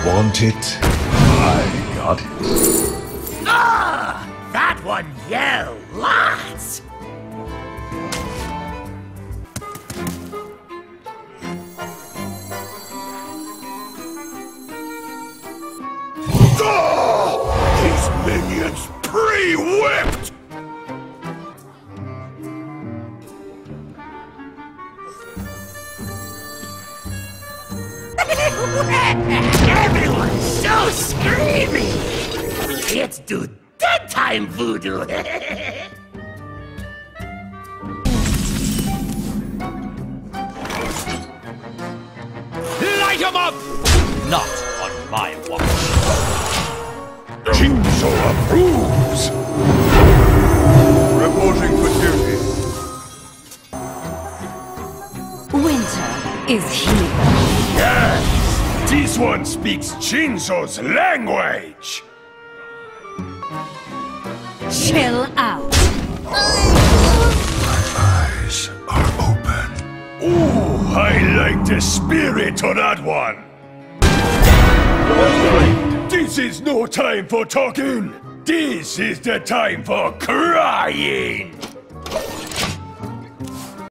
Want it? I got it. Ah! That one yell lots! His minions pre-whipped! Everyone's so screamy! It's do dead time voodoo! Light 'em up! Not on my watch. Jinzo approves! Reporting for duty. Winter is here. Yes! This one speaks Jinzo's language! Chill out. Eyes are open. Ooh, I like the spirit of that one! This is no time for talking! This is the time for crying!